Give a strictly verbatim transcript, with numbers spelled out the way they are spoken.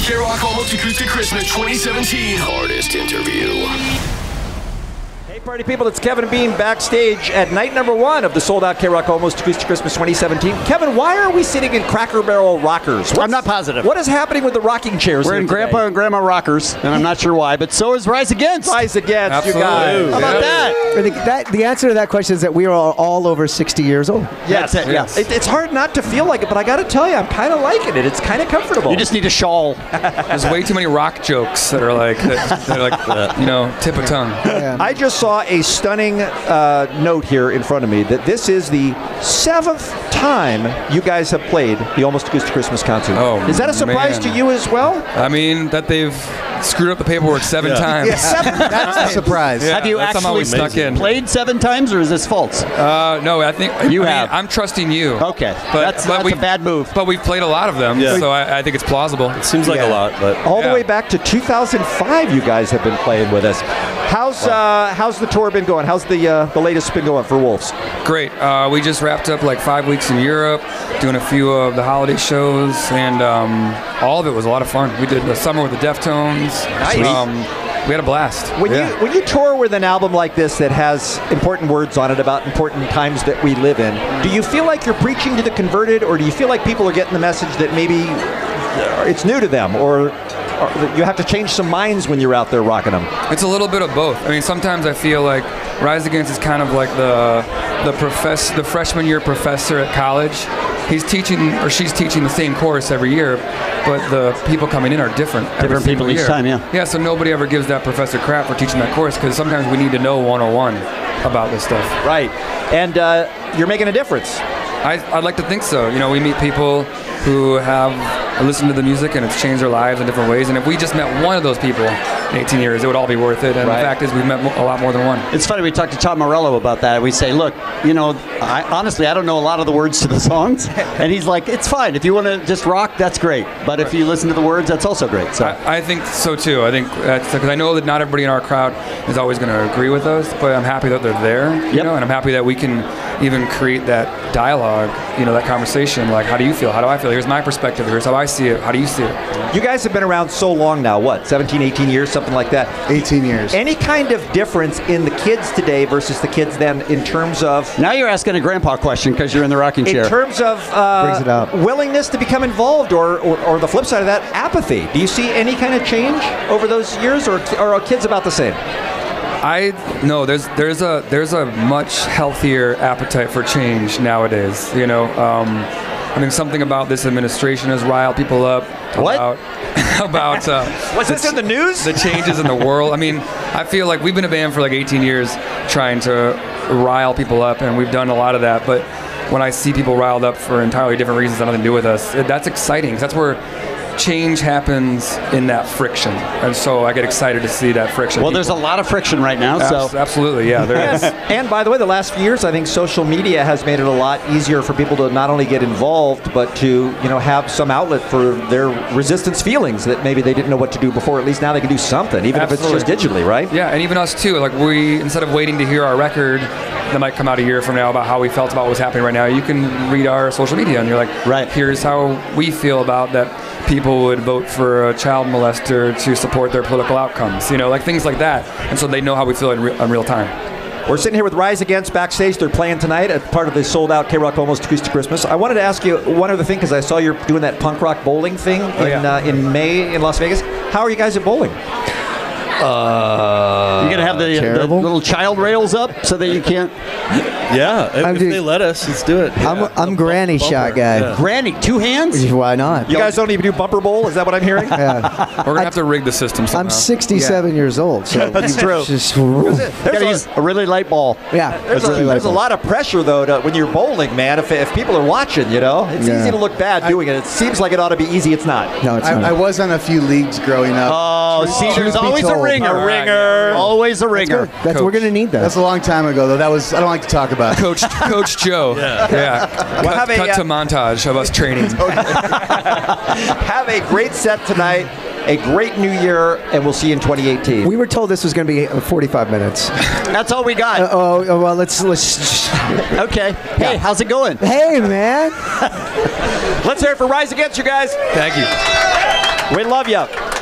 K-Rock Almost Acoustic Christmas twenty seventeen Artist Interview. Hey party people, it's Kevin Bean backstage at night number one of the sold-out K-Rock Almost Acoustic Christmas twenty seventeen. Kevin, why are we sitting in Cracker Barrel rockers? What's, I'm not positive. What is happening with the rocking chairs? We're here in today? Grandpa and Grandma rockers, and I'm not sure why, but so is Rise Against. Rise Against, Absolutely. you guys. How about that? I think that the answer to that question is that we are all, all over sixty years old. Yes, That's it, yes. It, it's hard not to feel like it, but I got to tell you, I'm kind of liking it. It's kind of comfortable. You just need a shawl. There's way too many rock jokes that are like, that, that are like the, you know, tip of tongue. Yeah. I just saw a stunning uh, note here in front of me that this is the seventh time you guys have played the Almost Acoustic Christmas concert. Oh, is that a surprise man. to you as well? I mean, that they've screwed up the paperwork seven times. Yeah, seven That's a surprise. Yeah, Have you that's somehow actually we snuck in. played seven times, or is this false? Uh, no, I think You I mean, have. I'm trusting you. Okay, but that's, but that's we a bad move. But we've played a lot of them, Yeah. so I, I think it's plausible. Seems like a lot, but All the Yeah. way back to two thousand five, you guys have been playing with us. How's uh, how's the tour been going? How's the uh, the latest been going for Wolves? Great. Uh, we just wrapped up like five weeks in Europe, doing a few of the holiday shows, and um, all of it was a lot of fun. We did the summer with the Deftones. Nice. Um, we had a blast. When Yeah. you when you tour with an album like this that has important words on it about important times that we live in, do you feel like you're preaching to the converted, or do you feel like people are getting the message that maybe it's new to them, or, or that you have to change some minds when you're out there rocking them? It's a little bit of both. I mean, sometimes I feel like Rise Against is kind of like the the profess the freshman year professor at college. He's teaching, or she's teaching the same course every year, but the people coming in are different. every Different people single each year. time, yeah. Yeah, so nobody ever gives that professor crap for teaching that course, because sometimes we need to know one oh one about this stuff. Right, and uh, you're making a difference. I, I'd like to think so. You know, we meet people who have listened to the music and it's changed their lives in different ways. And if we just met one of those people in eighteen years, it would all be worth it. And Right. the fact is, we've met mo- a lot more than one. It's funny, we talked to Tom Morello about that. We say, look, you know, I, honestly, I don't know a lot of the words to the songs. And he's like, it's fine. If you want to just rock, that's great. But if you listen to the words, that's also great. So I, I think so too. I think that's because I know that not everybody in our crowd is always going to agree with us, but I'm happy that they're there. You Yep. know, and I'm happy that we can even create that dialogue. You know, that conversation. Like, how do you feel? How do I feel? Here's my perspective. Here's how I see it. How do you see it? You guys have been around so long now, what, seventeen, eighteen years, something like that? eighteen years. Any kind of difference in the kids today versus the kids then in terms of now you're asking a grandpa question because you're in the rocking in chair. terms of Brings it uh, up. willingness to become involved, or, or or the flip side of that, apathy? Do you see any kind of change over those years, or, or are kids about the same? I no, there's there's a there's a much healthier appetite for change nowadays. You know, um, I mean, something about this administration has riled people up. What? About, about uh, Was this in the news? the changes in the world. I mean, I feel like we've been a band for like eighteen years trying to rile people up, and we've done a lot of that. But when I see people riled up for entirely different reasons that have nothing to do with us, it, that's exciting. 'Cause that's where change happens, in that friction. And so I get excited to see that friction. Well, there's a lot of friction right now. So Abs- absolutely, yeah, there is. And by the way, the last few years, I think social media has made it a lot easier for people to not only get involved, but to, you know, have some outlet for their resistance feelings that maybe they didn't know what to do before. At least now they can do something, even Absolutely. if it's just digitally, right? Yeah, and even us too. Like, we, instead of waiting to hear our record that might come out a year from now about how we felt about what's happening right now, you can read our social media and you're like, Right. here's how we feel about that people would vote for a child molester to support their political outcomes. You know, like things like that. And so they know how we feel in, re- in real time. We're sitting here with Rise Against backstage. They're playing tonight as part of the sold-out K-Rock Almost Acoustic Christmas. I wanted to ask you one other thing, because I saw you're doing that punk rock bowling thing in, yeah. uh, in May in Las Vegas. How are you guys at bowling? uh, you're gonna have the, the Terrible. little child rails up so that you can't. yeah, if, I'm if doing- they let us, let's do it. I'm, Yeah. I'm A granny bumper, shot guy. yeah. Granny, two hands. Why not? You guys don't even do bumper bowl? Is that what I'm hearing? Yeah. We're going to have to rig the system somehow. I'm sixty-seven years old, so That's true. Just, You There's gotta a- use a really light ball. yeah, There's, a, really like there's a that. lot of pressure, though, to, when you're bowling, man. If, if people are watching, you know, it's Yeah. easy to look bad doing it. It seems like it ought to be easy. It's not. No, it's I, not. I was on a few leagues growing up. Oh, see, Truth there's be always a told. ringer. All right, ringer. yeah. Always a That's ringer. good. That's we're gonna need that. That's a long time ago, though. That was I don't like to talk about. Coach Coach Joe. Yeah. yeah. Well, cut have a, cut uh, to montage of us training. Have a great set tonight, a great new year, and we'll see you in twenty eighteen. we were told this was going to be uh, forty-five minutes. That's all we got. Uh, oh, oh, well, let's let's. Okay. Hey, how's it going? Hey, man. Let's hear it for Rise Against, you guys. Thank you. We love you.